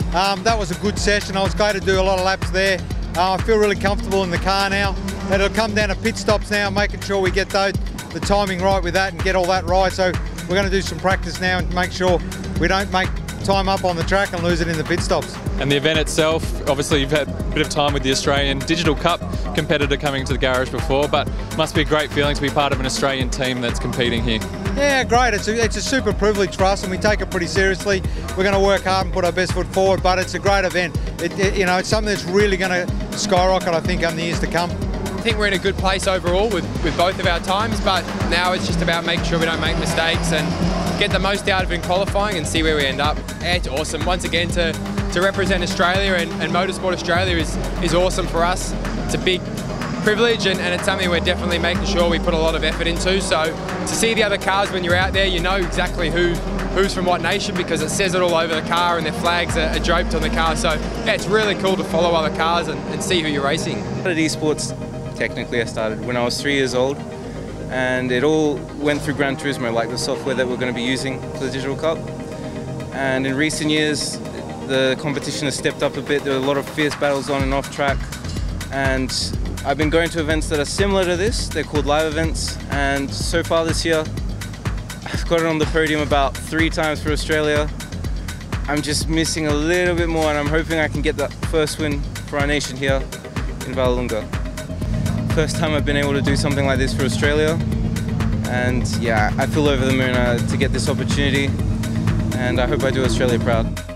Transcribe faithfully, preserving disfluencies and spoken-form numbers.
Um, that was a good session. I was glad to do a lot of laps there. Uh, I feel really comfortable in the car now. And it'll come down to pit stops now, making sure we get those, the timing right with that and get all that right. So we're going to do some practice now and make sure we don't make time up on the track and lose it in the pit stops. And the event itself, obviously you've had a bit of time with the Australian Digital Cup competitor coming to the garage before, but must be a great feeling to be part of an Australian team that's competing here. Yeah, great. It's a, it's a super privilege for us and we take it pretty seriously. We're going to work hard and put our best foot forward, but it's a great event. It, it, you know, it's something that's really going to skyrocket, I think, in the years to come. I think we're in a good place overall with, with both of our times, but now it's just about making sure we don't make mistakes and get the most out of it in qualifying and see where we end up. Yeah, it's awesome. Once again, to, to represent Australia and, and Motorsport Australia is, is awesome for us. It's a big privilege and, and it's something we're definitely making sure we put a lot of effort into. So to see the other cars when you're out there, you know exactly who who's from what nation because it says it all over the car and their flags are, are draped on the car. So yeah, it's really cool to follow other cars and, and see who you're racing. At esports, technically I started when I was three years old and it all went through Gran Turismo, like the software that we're going to be using for the Digital Cup. And in recent years the competition has stepped up a bit. There are a lot of fierce battles on and off track and I've been going to events that are similar to this. They're called live events and so far this year I've got it on the podium about three times for Australia. I'm just missing a little bit more and I'm hoping I can get that first win for our nation here in Vallelunga. First time I've been able to do something like this for Australia and yeah, I feel over the moon uh, to get this opportunity and I hope I do Australia proud.